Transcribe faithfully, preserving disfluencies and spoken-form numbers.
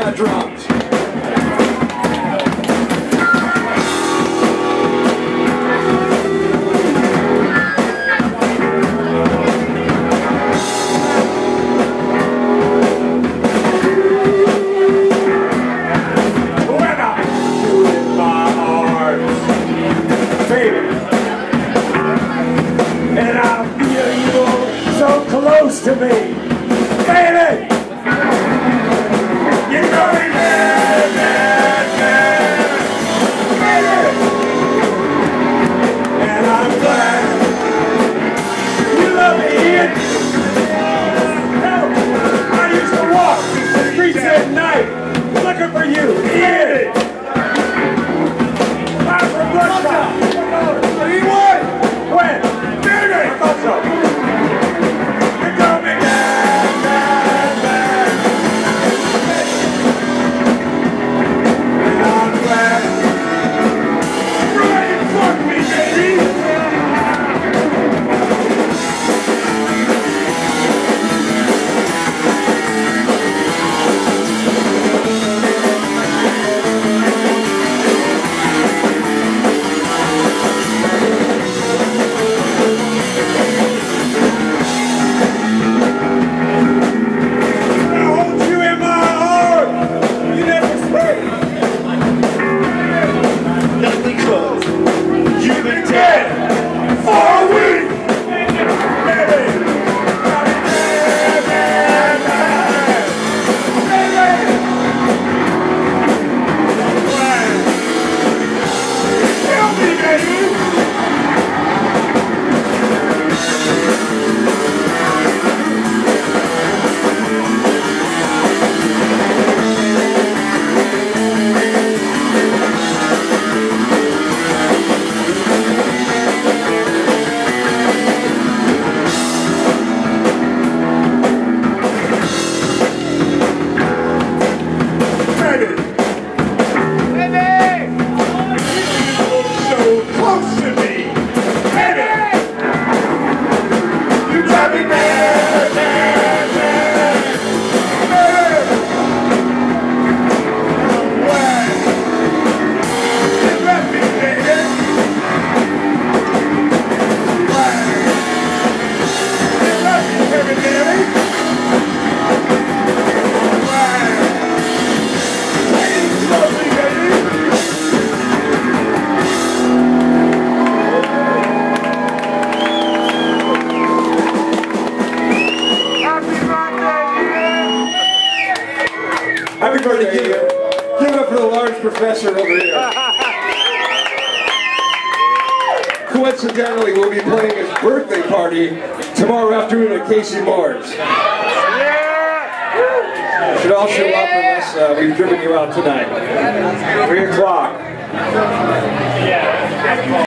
that drums. And I feel you so close to me, baby. You know me, man, man, man, baby. And I'm glad you love me, Ian. Hell, I used to walk the streets at night looking for you, Ian. I'm from Bloodshot. What do you want? When? I thought so. You got me mad, mad, mad. And I'm glad you're ready to fuck me, baby. Happy birthday, give, give it up for the large professor over here. Coincidentally, we'll be playing his birthday party tomorrow afternoon at Casey Moore's. You should all show up unless uh, we've driven you out tonight. Three o'clock.